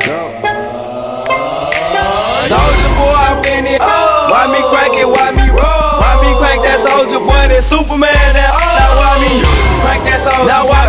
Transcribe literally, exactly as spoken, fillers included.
Soulja boy, I'm in it. Why me crack it? Why me roll? Why me crack that soulja boy? That Superman? That now why me crack that soulja? Now why